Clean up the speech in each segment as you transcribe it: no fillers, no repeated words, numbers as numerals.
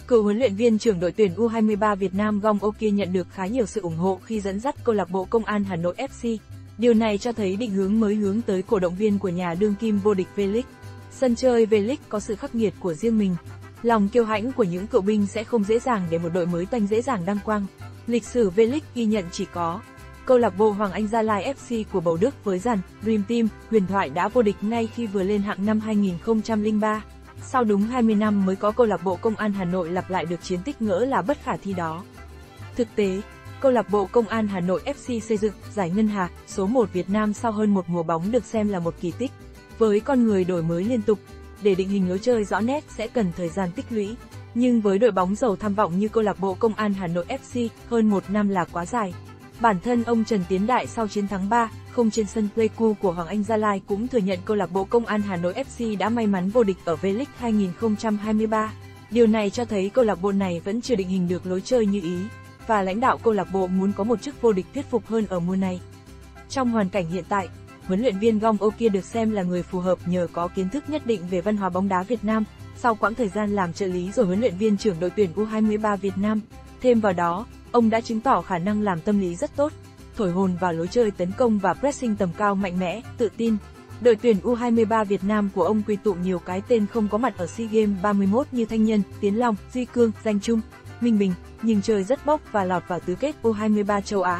Cựu huấn luyện viên trưởng đội tuyển U23 Việt Nam Gong Okia nhận được khá nhiều sự ủng hộ khi dẫn dắt câu lạc bộ Công an Hà Nội FC. Điều này cho thấy định hướng mới hướng tới cổ động viên của nhà đương kim vô địch V-League. Sân chơi V-League có sự khắc nghiệt của riêng mình. Lòng kiêu hãnh của những cựu binh sẽ không dễ dàng để một đội mới toanh dễ dàng đăng quang. Lịch sử V-League ghi nhận chỉ có câu lạc bộ Hoàng Anh Gia Lai FC của Bầu Đức với dàn Dream Team huyền thoại đã vô địch ngay khi vừa lên hạng năm 2003. Sau đúng 20 năm mới có câu lạc bộ Công an Hà Nội lặp lại được chiến tích ngỡ là bất khả thi đó. Thực tế, câu lạc bộ Công an Hà Nội FC xây dựng giải Ngân Hà số 1 Việt Nam sau hơn một mùa bóng được xem là một kỳ tích. Với con người đổi mới liên tục, để định hình lối chơi rõ nét sẽ cần thời gian tích lũy. Nhưng với đội bóng giàu tham vọng như câu lạc bộ Công an Hà Nội FC, hơn một năm là quá dài. Bản thân ông Trần Tiến Đại sau chiến thắng 3-0 trên sân Pleiku của Hoàng Anh Gia Lai cũng thừa nhận câu lạc bộ Công an Hà Nội FC đã may mắn vô địch ở V-League 2023. Điều này cho thấy câu lạc bộ này vẫn chưa định hình được lối chơi như ý, và lãnh đạo câu lạc bộ muốn có một chức vô địch thuyết phục hơn ở mùa này. Trong hoàn cảnh hiện tại, huấn luyện viên Gong Okia được xem là người phù hợp nhờ có kiến thức nhất định về văn hóa bóng đá Việt Nam, sau quãng thời gian làm trợ lý rồi huấn luyện viên trưởng đội tuyển U23 Việt Nam. Thêm vào đó, ông đã chứng tỏ khả năng làm tâm lý rất tốt, thổi hồn vào lối chơi tấn công và pressing tầm cao mạnh mẽ, tự tin. Đội tuyển U23 Việt Nam của ông quy tụ nhiều cái tên không có mặt ở SEA Games 31 như Thanh Nhân, Tiến Long, Duy Cương, Danh Trung, Minh Bình, nhưng chơi rất bốc và lọt vào tứ kết U23 châu Á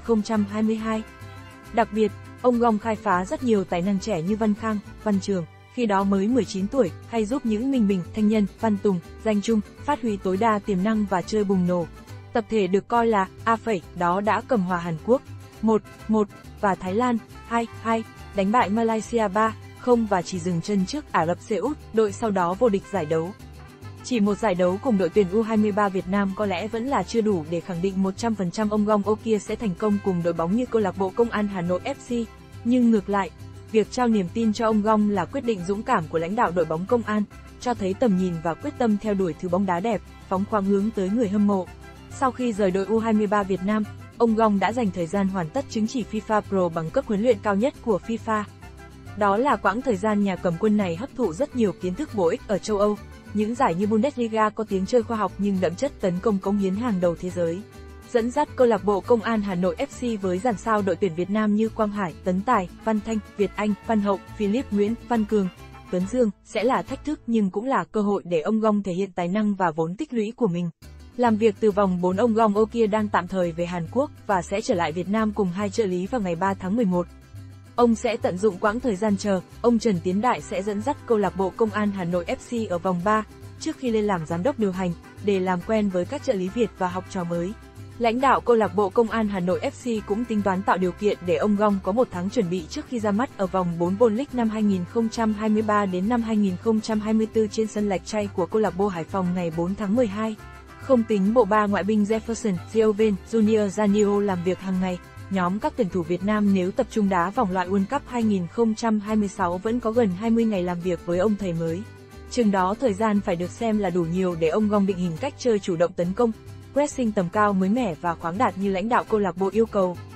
2022. Đặc biệt, ông Gong khai phá rất nhiều tài năng trẻ như Văn Khang, Văn Trường, khi đó mới 19 tuổi, hay giúp những Minh Bình, Thanh Nhân, Văn Tùng, Danh Trung phát huy tối đa tiềm năng và chơi bùng nổ. Tập thể được coi là A phẩy, đó đã cầm hòa Hàn Quốc 1-1 và Thái Lan 2-2, đánh bại Malaysia 3-0 và chỉ dừng chân trước Ả Rập Xê Út, đội sau đó vô địch giải đấu. Chỉ một giải đấu cùng đội tuyển U23 Việt Nam có lẽ vẫn là chưa đủ để khẳng định 100% ông Gong Okia sẽ thành công cùng đội bóng như câu lạc bộ Công an Hà Nội FC. Nhưng ngược lại, việc trao niềm tin cho ông Gong là quyết định dũng cảm của lãnh đạo đội bóng Công an, cho thấy tầm nhìn và quyết tâm theo đuổi thứ bóng đá đẹp, phóng khoáng hướng tới người hâm mộ. Sau khi rời đội U23 Việt Nam, ông Gong đã dành thời gian hoàn tất chứng chỉ FIFA Pro bằng cấp huấn luyện cao nhất của FIFA. Đó là quãng thời gian nhà cầm quân này hấp thụ rất nhiều kiến thức bổ ích ở châu Âu, những giải như Bundesliga có tiếng chơi khoa học nhưng đậm chất tấn công cống hiến hàng đầu thế giới. Dẫn dắt câu lạc bộ Công an Hà Nội FC với dàn sao đội tuyển Việt Nam như Quang Hải, Tấn Tài, Văn Thanh, Việt Anh, Văn Hậu, Philip Nguyễn, Văn Cường, Tuấn Dương sẽ là thách thức nhưng cũng là cơ hội để ông Gong thể hiện tài năng và vốn tích lũy của mình. Làm việc từ vòng 4, ông Gong Okia đang tạm thời về Hàn Quốc và sẽ trở lại Việt Nam cùng hai trợ lý vào ngày 3 tháng 11. Ông sẽ tận dụng quãng thời gian chờ, ông Trần Tiến Đại sẽ dẫn dắt câu lạc bộ Công an Hà Nội FC ở vòng 3, trước khi lên làm giám đốc điều hành, để làm quen với các trợ lý Việt và học trò mới. Lãnh đạo câu lạc bộ Công an Hà Nội FC cũng tính toán tạo điều kiện để ông Gong có một tháng chuẩn bị trước khi ra mắt ở vòng 4 V-League năm 2023 đến năm 2024 trên sân Lạch Tray của câu lạc bộ Hải Phòng ngày 4 tháng 12. Không tính bộ ba ngoại binh Jefferson, Gioven, Junior Zanio làm việc hàng ngày, nhóm các tuyển thủ Việt Nam nếu tập trung đá vòng loại World Cup 2026 vẫn có gần 20 ngày làm việc với ông thầy mới. Chừng đó thời gian phải được xem là đủ nhiều để ông Gong định hình cách chơi chủ động tấn công, pressing tầm cao mới mẻ và khoáng đạt như lãnh đạo câu lạc bộ yêu cầu.